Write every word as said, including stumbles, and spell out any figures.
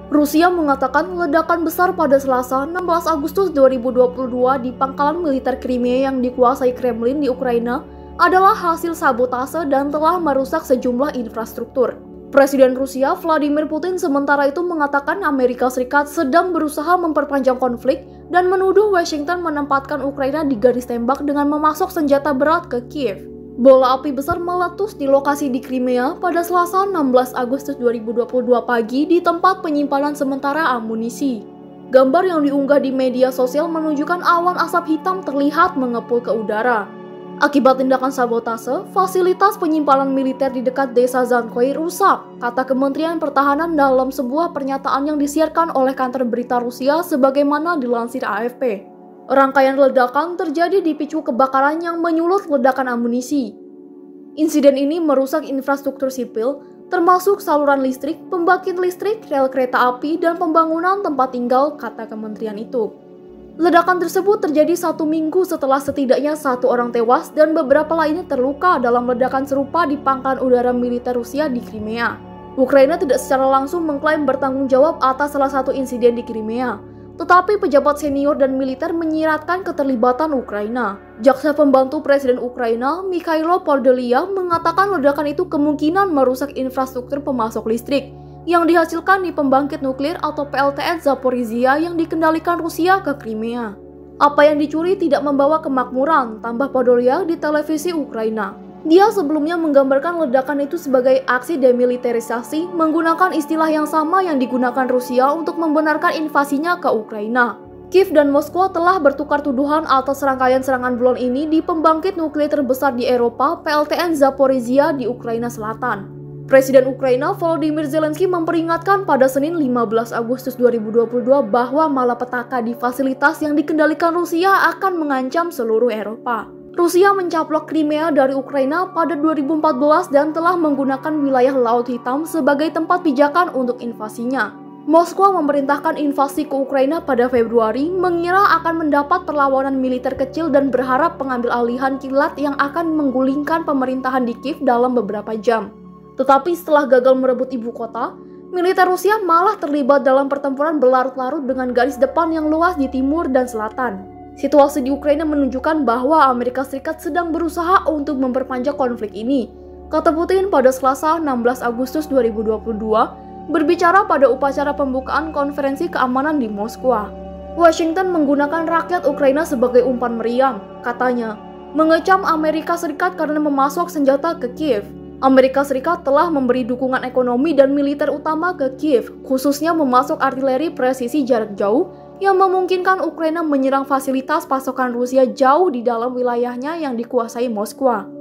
Rusia mengatakan ledakan besar pada Selasa enam belas Agustus dua ribu dua puluh dua di pangkalan militer Crimea yang dikuasai Kremlin di Ukraina adalah hasil sabotase dan telah merusak sejumlah infrastruktur. Presiden Rusia Vladimir Putin sementara itu mengatakan Amerika Serikat sedang berusaha memperpanjang konflik dan menuduh Washington menempatkan Ukraina di garis tembak dengan memasok senjata berat ke Kiev. Bola api besar meletus di lokasi di Crimea pada Selasa enam belas Agustus dua ribu dua puluh dua pagi di tempat penyimpanan sementara amunisi. Gambar yang diunggah di media sosial menunjukkan awan asap hitam terlihat mengepul ke udara. Akibat tindakan sabotase, fasilitas penyimpanan militer di dekat desa Zankoy rusak, kata Kementerian Pertahanan dalam sebuah pernyataan yang disiarkan oleh kantor berita Rusia sebagaimana dilansir A F P. Rangkaian ledakan terjadi dipicu kebakaran yang menyulut ledakan amunisi. Insiden ini merusak infrastruktur sipil, termasuk saluran listrik, pembangkit listrik, rel kereta api, dan pembangunan tempat tinggal, kata kementerian itu. Ledakan tersebut terjadi satu minggu setelah setidaknya satu orang tewas dan beberapa lainnya terluka dalam ledakan serupa di pangkalan udara militer Rusia di Crimea. Ukraina tidak secara langsung mengklaim bertanggung jawab atas salah satu insiden di Crimea, tetapi pejabat senior dan militer menyiratkan keterlibatan Ukraina. Jaksa pembantu Presiden Ukraina, Mikhailo Podolyak, mengatakan ledakan itu kemungkinan merusak infrastruktur pemasok listrik yang dihasilkan di pembangkit nuklir atau P L T N Zaporizhia yang dikendalikan Rusia ke Crimea. Apa yang dicuri tidak membawa kemakmuran, tambah Podolyak di televisi Ukraina. Dia sebelumnya menggambarkan ledakan itu sebagai aksi demilitarisasi menggunakan istilah yang sama yang digunakan Rusia untuk membenarkan invasinya ke Ukraina. Kiev dan Moskow telah bertukar tuduhan atas rangkaian serangan bulan ini di pembangkit nuklir terbesar di Eropa, P L T N Zaporizhia di Ukraina Selatan. Presiden Ukraina Volodymyr Zelensky memperingatkan pada Senin lima belas Agustus dua ribu dua puluh dua bahwa malapetaka di fasilitas yang dikendalikan Rusia akan mengancam seluruh Eropa. Rusia mencaplok Crimea dari Ukraina pada dua ribu empat belas dan telah menggunakan wilayah Laut Hitam sebagai tempat pijakan untuk invasinya. Moskow memerintahkan invasi ke Ukraina pada Februari, mengira akan mendapat perlawanan militer kecil dan berharap pengambil alihan kilat yang akan menggulingkan pemerintahan di Kiev dalam beberapa jam. Tetapi setelah gagal merebut ibu kota, militer Rusia malah terlibat dalam pertempuran berlarut-larut dengan garis depan yang luas di timur dan selatan. Situasi di Ukraina menunjukkan bahwa Amerika Serikat sedang berusaha untuk memperpanjang konflik ini, kata Putin pada Selasa enam belas Agustus dua ribu dua puluh dua, berbicara pada upacara pembukaan konferensi keamanan di Moskwa. Washington menggunakan rakyat Ukraina sebagai umpan meriam, katanya, mengecam Amerika Serikat karena memasok senjata ke Kiev. Amerika Serikat telah memberi dukungan ekonomi dan militer utama ke Kiev, khususnya memasok artileri presisi jarak jauh yang memungkinkan Ukraina menyerang fasilitas pasokan Rusia jauh di dalam wilayahnya yang dikuasai Moskwa.